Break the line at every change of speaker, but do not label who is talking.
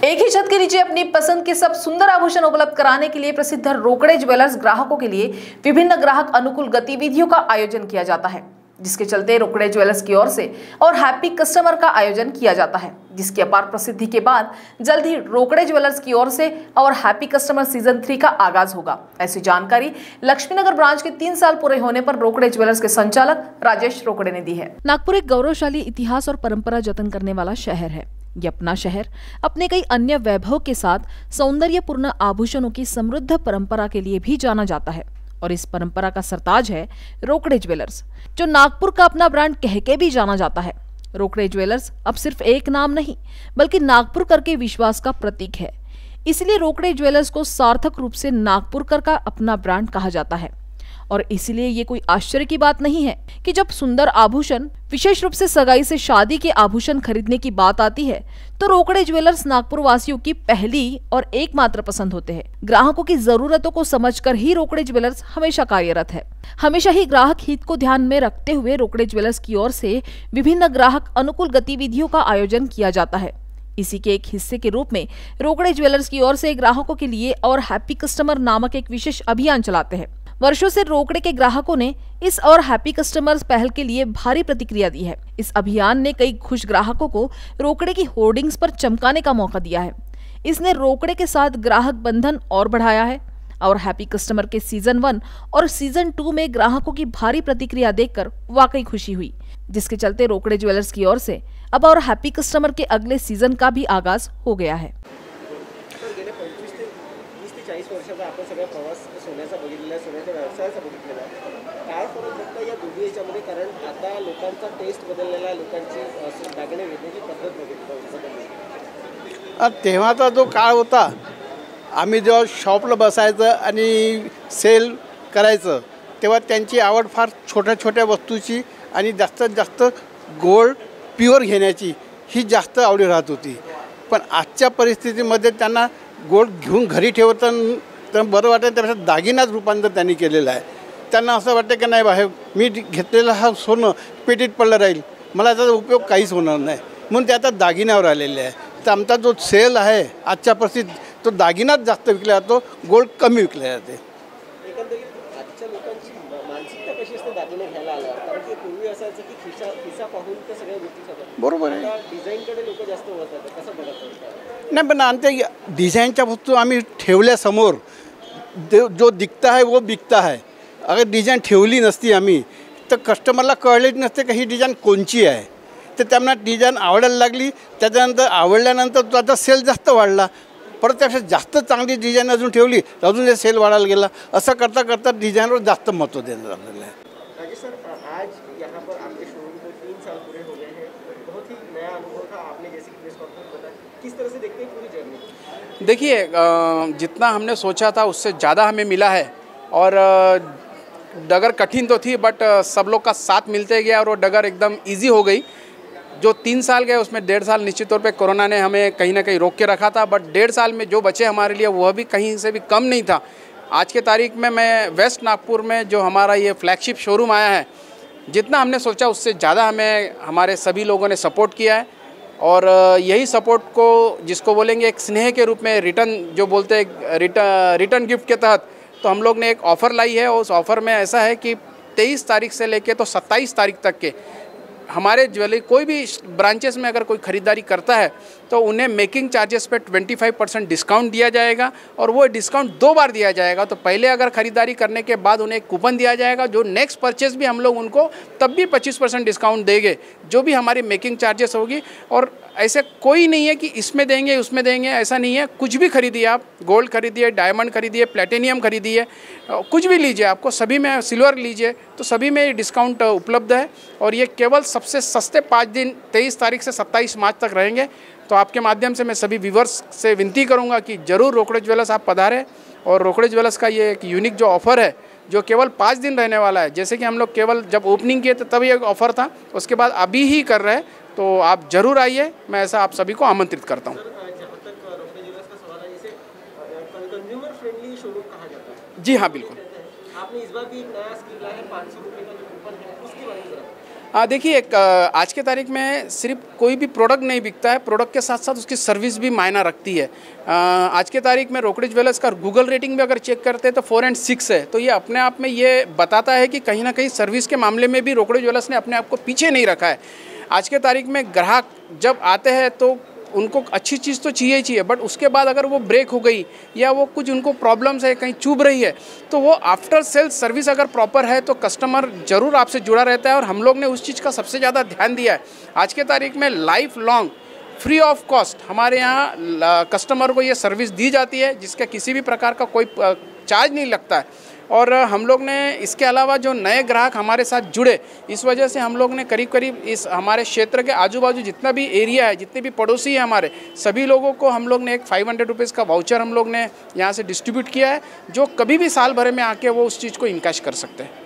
एक ही छत के नीचे अपनी पसंद के सब सुंदर आभूषण उपलब्ध कराने के लिए प्रसिद्ध रोकड़े ज्वेलर्स ग्राहकों के लिए विभिन्न ग्राहक अनुकूल गतिविधियों का आयोजन किया जाता है, जिसके चलते रोकड़े ज्वेलर्स की ओर से और हैप्पी कस्टमर का आयोजन किया जाता है, जिसकी अपार प्रसिद्धि के बाद जल्द ही रोकड़े ज्वेलर्स की ओर से और हैप्पी कस्टमर सीजन 3 का आगाज होगा। ऐसी जानकारी लक्ष्मीनगर ब्रांच के 3 साल पूरे होने पर रोकड़े ज्वेलर्स के संचालक राजेश रोकड़े ने दी है। नागपुर एक गौरवशाली इतिहास और परंपरा जतन करने वाला शहर है। ये अपना शहर अपने कई अन्य वैभव के साथ सौंदर्यपूर्ण आभूषणों की समृद्ध परंपरा के लिए भी जाना जाता है और इस परंपरा का सरताज है रोकड़े ज्वेलर्स, जो नागपुर का अपना ब्रांड कह के भी जाना जाता है। रोकड़े ज्वेलर्स अब सिर्फ एक नाम नहीं बल्कि नागपुर कर के विश्वास का प्रतीक है। इसलिए रोकड़े ज्वेलर्स को सार्थक रूप से नागपुर कर का अपना ब्रांड कहा जाता है और इसलिए ये कोई आश्चर्य की बात नहीं है कि जब सुंदर आभूषण, विशेष रूप से सगाई से शादी के आभूषण खरीदने की बात आती है तो रोकड़े ज्वेलर्स नागपुर वासियों की पहली और एकमात्र पसंद होते हैं। ग्राहकों की जरूरतों को समझकर ही रोकड़े ज्वेलर्स हमेशा कार्यरत है। हमेशा ही ग्राहक हित को ध्यान में रखते हुए रोकड़े ज्वेलर्स की ओर से विभिन्न ग्राहक अनुकूल गतिविधियों का आयोजन किया जाता है। इसी के एक हिस्से के रूप में रोकड़े ज्वेलर्स की ओर से ग्राहकों के लिए और हैप्पी कस्टमर नामक एक विशेष अभियान चलाते हैं। वर्षों से रोकड़े के ग्राहकों ने इस और हैप्पी कस्टमर्स पहल के लिए भारी प्रतिक्रिया दी है। इस अभियान ने कई खुश ग्राहकों को रोकड़े की होर्डिंग्स पर चमकाने का मौका दिया है। इसने रोकड़े के साथ ग्राहक बंधन और बढ़ाया है और हैप्पी कस्टमर के सीजन 1 और सीजन 2 में ग्राहकों की भारी प्रतिक्रिया देखकर वाकई खुशी हुई, जिसके चलते रोकड़े ज्वेलर्स की ओर से अब और हैप्पी कस्टमर के अगले सीजन का भी आगाज हो गया है।
40 वर्षाचा आपण सगळा प्रवास सोन्याचा बघितलेला आहे, सोन्याच्या व्यवसायाचा बघितलेला आहे। काय फरक बघता या दोन्ही याच्यामध्ये, कारण आता लोकांचा टेस्ट बदललेला आहे, लोकांची दागिने घेण्याची पद्धत बदलली।
तेव्हाचा जो काळ होता, आम्ही जेव्हा शॉपला बसायचं आणि सेल करायचं तेव्हा त्यांची आवड फार छोट्या छोट्या वस्तूची आणि जास्तीत जास्त गोल्ड प्युअर घेण्याची ही जास्त आवडी राहत होती। पण आजच्या परिस्थितीमध्ये त्यांना गोल्ड घेऊन घरी ठेवताना बरं वाटतं, त्यापेक्षा दागिनाच रूपांतर त्यांनी केलेलं आहे। त्यांना असं वाटतं की नाही बाहेर मी घेतलेलं हा सोनं पेटीत पडलं राहील, मला त्याचा उपयोग काहीच होणार नाही, म्हणून ते आता दागिन्यावर आलेले आहे। तर आमचा जो सेल आहे आजच्या परिस्थितीत तो दागिनाच जास्त विकला जातो, गोल्ड कमी विकले जाते।
एकंदरीत आजच्या लोकांची मानसिकता कशी असते दागिने घ्यायला आल्यावर, कारण की पूर्वी असायचं की खिसा पाहून त्या सगळ्या गोष्टी सगळ्या
बरोबर आहे,
डिझाईनकडे लोक जास्त वळतात, कसं बघतात?
नहीं पण आमच्या डिज़ाइनच्या वस्तू आम्ही ठेवल्यासमोर जो दिखता है वो बिकता है। अगर डिज़ाइन ठेवली नसती आम्ही तर कस्टमरला कळलेच नसते की ही डिझाईन कोणची आहे। तर त्यांना डिझाईन आवडायला लागली, त्याच्यानंतर आवडल्यानंतर त्याचा सेल जास्त वाढला, परत त्यापेक्षा जास्त चांगली डिझाईन अजून ठेवली अजून ते सेल वाढायला गेला। असं करता करता डिझाईनवर जास्त महत्त्व देण्यात आलेलं आहे।
राजेश सर, आज यहाँ पर आपके शोरूम को 3 साल पूरे हो गए हैं, बहुत ही नया अनुभव था। आपने जैसे कि प्रेस कॉन्फ्रेंस बताया, किस तरह से देखते हैं पूरी जर्नी?
देखिए, जितना हमने सोचा था उससे ज़्यादा हमें मिला है और डगर कठिन तो थी बट सब लोग का साथ मिलते गया और वो डगर एकदम इजी हो गई। जो 3 साल गए उसमें 1.5 साल निश्चित तौर पे कोरोना ने हमें कहीं ना कहीं रोक के रखा था, बट 1.5 साल में जो बचे हमारे लिए वह भी कहीं से भी कम नहीं था। आज के तारीख में मैं वेस्ट नागपुर में जो हमारा ये फ्लैगशिप शोरूम आया है, जितना हमने सोचा उससे ज़्यादा हमें हमारे सभी लोगों ने सपोर्ट किया है और यही सपोर्ट को जिसको बोलेंगे एक स्नेह के रूप में रिटर्न जो बोलते हैं रिटर्न गिफ्ट के तहत तो हम लोग ने एक ऑफ़र लाई है। उस ऑफ़र में ऐसा है कि 23 तारीख से लेके तो 27 तारीख तक के हमारे ज्वेलरी कोई भी ब्रांचेस में अगर कोई ख़रीदारी करता है तो उन्हें मेकिंग चार्जेस पे 25% डिस्काउंट दिया जाएगा और वो डिस्काउंट 2 बार दिया जाएगा। तो पहले अगर ख़रीदारी करने के बाद उन्हें एक कूपन दिया जाएगा, जो नेक्स्ट परचेस भी हम लोग उनको तब भी 25% डिस्काउंट देंगे, जो भी हमारी मेकिंग चार्जेस होगी। और ऐसे कोई नहीं है कि इसमें देंगे उसमें देंगे, ऐसा नहीं है। कुछ भी खरीदिए आप, गोल्ड खरीदिए, डायमंड खरीदिए, प्लेटिनियम खरीदिए, कुछ भी लीजिए, आपको सभी में सिल्वर लीजिए तो सभी में डिस्काउंट उपलब्ध है। और ये केवल सबसे सस्ते 5 दिन 23 तारीख से 27 मार्च तक रहेंगे। तो आपके माध्यम से मैं सभी व्यूवर्स से विनती करूंगा कि ज़रूर रोकड़े ज्वेलर्स आप पधारें और रोकड़े ज्वेलर्स का ये एक यूनिक जो ऑफ़र है जो केवल 5 दिन रहने वाला है, जैसे कि हम लोग केवल जब ओपनिंग किए थे तब ये ऑफ़र था, उसके बाद अभी ही कर रहे हैं, तो आप ज़रूर आइए, मैं ऐसा आप सभी को आमंत्रित करता हूँ। जी हाँ, बिल्कुल।
आपने इस बार भी एक नया स्कीम लाया है, 500 रुपये का जो कूपन है उसके बारे में जरा।
देखिए आज के तारीख में सिर्फ कोई भी प्रोडक्ट नहीं बिकता है, प्रोडक्ट के साथ साथ उसकी सर्विस भी मायना रखती है। आज के तारीख में रोकड़े ज्वेलर्स का गूगल रेटिंग भी अगर चेक करते हैं तो 4 और 6 है। तो ये अपने आप में ये बताता है कि कहीं ना कहीं सर्विस के मामले में भी रोकड़े ज्वेलर्स ने अपने आप को पीछे नहीं रखा है। आज के तारीख में ग्राहक जब आते हैं तो उनको अच्छी चीज़ तो चाहिए ही चाहिए, बट उसके बाद अगर वो ब्रेक हो गई या वो कुछ उनको प्रॉब्लम्स है, कहीं चुभ रही है, तो वो आफ्टर सेल्स सर्विस अगर प्रॉपर है तो कस्टमर ज़रूर आपसे जुड़ा रहता है। और हम लोग ने उस चीज़ का सबसे ज़्यादा ध्यान दिया है। आज के तारीख में lifelong free of cost हमारे यहाँ कस्टमर को ये सर्विस दी जाती है, जिसका किसी भी प्रकार का कोई चार्ज नहीं लगता है। और हम लोग ने इसके अलावा जो नए ग्राहक हमारे साथ जुड़े, इस वजह से हम लोग ने करीब करीब इस हमारे क्षेत्र के आजू बाजू जितना भी एरिया है, जितने भी पड़ोसी हैं हमारे, सभी लोगों को हम लोग ने एक 500 रुपीज़ का वाउचर हम लोग ने यहाँ से डिस्ट्रीब्यूट किया है, जो कभी भी साल भर में आके वो उस चीज़ को इनकैश कर सकते हैं।